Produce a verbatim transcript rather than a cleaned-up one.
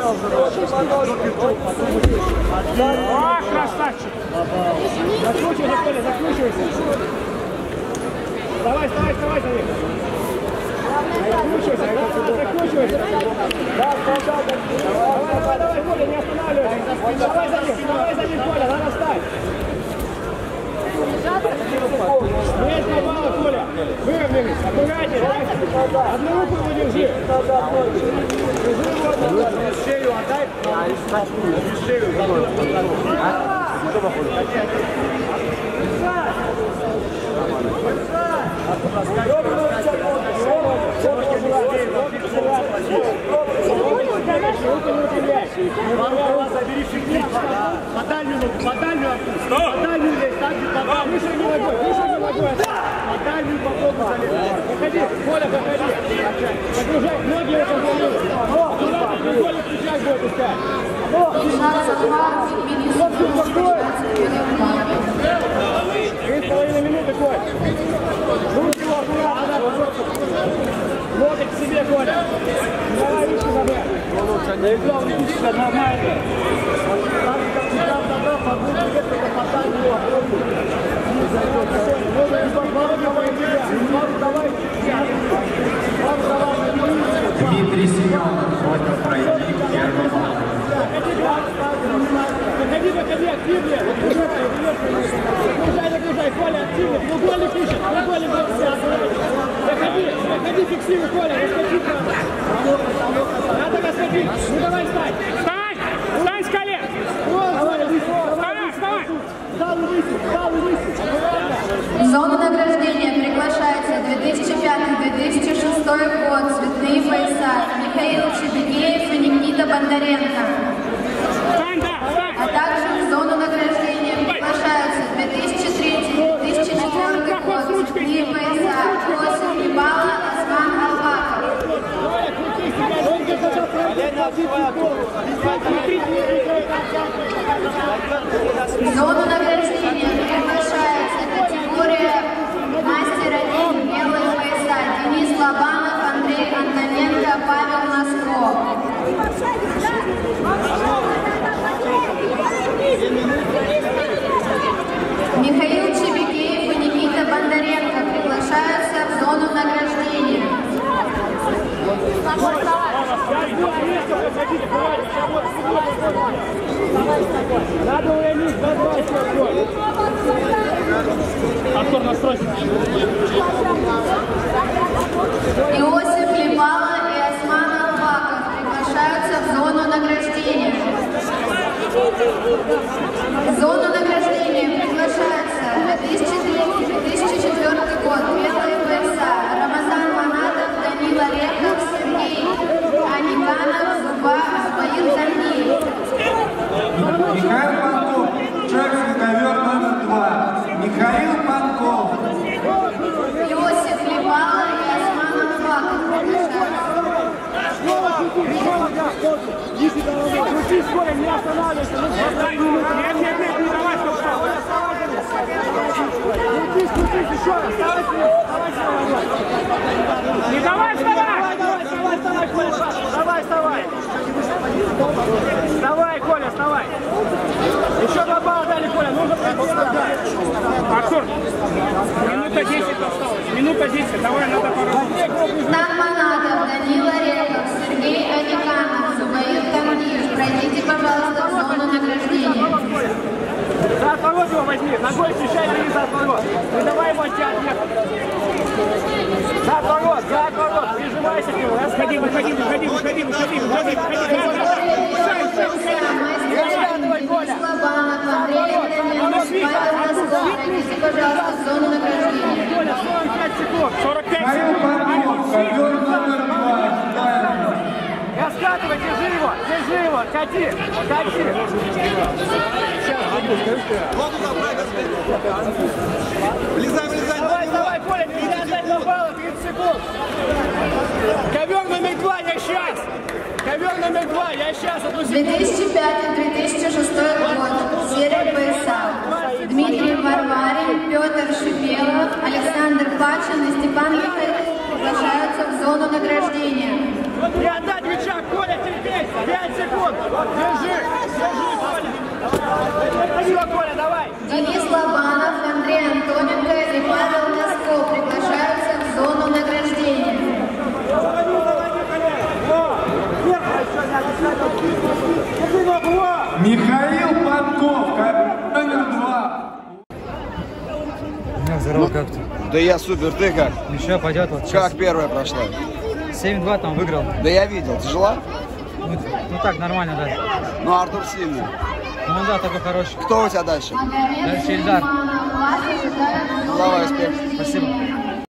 О, красавчик! Закручивайся, Коля, закручивайся. Давай, вставай, вставай за них. Закручивайся, закручивайся. Да, да, да. Давай, давай, давай, Коля, не останавливайся. Давай за них, давай за них, Коля, надо встать. Есть попало, Коля. Выровнялись, аккуратнее. Одну руку выдержи. Шею отдай. Шею. Забери шики. По дальнюю ногу, по дальнюю опусти. По дальнюю лезь, так же по дальнюю. Выше не ногой, выше не ногой. По дальнюю по богу залезай. Проходи, Коля, проходи. Загружай, ноги это залезай. Куда ты Коля включать будет искать? Три с половиной минуты, Коль. Руки его аккуратно. Локоть к себе, Коля. Давай ручки забрать. Да игра увеличится нормально. Там, как всегда, тогда подумай, если это потом его Дмитрий Семенов против пройти первый раунд. Заходи, заходи, активнее. Загружай, загружай, Коля, активнее. Треугольник ищет, треугольник ищет. Заходи, заходи, фиксируй, Коля, расходи. Надо расходить. Ну давай, встань. Встань! Встань с колен! Вставай, вставай! Встал и высек, встал и высек. В зону награждения приглашается две тысячи пятый — две тысячи шестой год, цветные пояса Михаил Чебегеев и Никита Бондаренко. А также в зону награждения приглашаются две тысячи третий — две тысячи четвёртый год, цветные пояса Осип Либала, Осман Албаков. В зону награждения приглашается категория мастер один, белые пояса Денис Лобанов, Андрей Антоненко, Павел Носков. Михаил Чебегеев и Никита Бондаренко приглашаются в зону награждения. Надо уймись, давай, Артур, настройся. Иосиф Либала и Осман Албаков приглашаются в зону награждения. В зону награждения приглашаются две тысячи третий — две тысячи четвёртый год, белые пояса Рамазан Манатов, Данила Реков, Сергей Аниканов, Зуба, Зубаир Замиев. Михаил Панков, человек ковер номер два. Михаил Панков. Иосиф Либала и Осман Албаков приглашаются. Крутись, Коля, не останавливайся. Нет, нет, нет, не давай, стоп, стоп. Крутись, крутись, еще раз. Давай, давай, не давай, вставай. Давай, давай, вставай, Коля. Давай, вставай. Вставай, Коля, вставай. Еще два балла дали, Коля, нужно пройти. Артур, минута десять осталось. Минута десять, давай, надо поработать. Стан Манатов, Данила Реков, Сергей Аниканов, Зубаир Замиев. Пройдите, пожалуйста, в зону награждения. За отворот его возьми, ногой ощущай, бери за отворот. Не давай его от тебя отъехать. За отворот, за отворот, прижимайся к нему. Расходи, выходи, выходи, выходи, выходи, выходи, выходи. Разглядывай, Коля. Пройдите, пожалуйста, в зону награждения. Коля, сорок пять секунд. сорок пять Михаил секунд. Панков, ковер номер два. Раскатывай, держи его, держи его, кати, кати. Влезай, влезай. Давай, давай, Коля, нельзя отдать два балла, тридцать секунд. Ковер номер два, я сейчас. Ковер номер два, я сейчас, одну две секунду. тысячи пятый — две тысячи шестой год. Серия пояса. Дмитрий Варварин, Петр Шипелов, Александр Пачин и Степан Михайлов приглашаются в зону награждения. Не отдать рычаг, Коля, терпеть, пять секунд. Гони его, Коля, давай. Денис Лобанов, Андрей Антоненко и Павел Носков приглашаются в зону награждения. Заводи, заводи, Коля. Во. Вверх. Держи ногу, во. Михаил Панков, номер два. Ну, здорово, как ты? Да я супер, ты как? Ничего, пойдет вот сейчас. Как первая прошла? семь-два там выиграл. Да я видел, тяжела? Ну, ну так, нормально, да. Ну, Артур сильный. Ну да, такой хороший. Кто у тебя дальше? Дальше Ильдар. Давай, успех. Спасибо.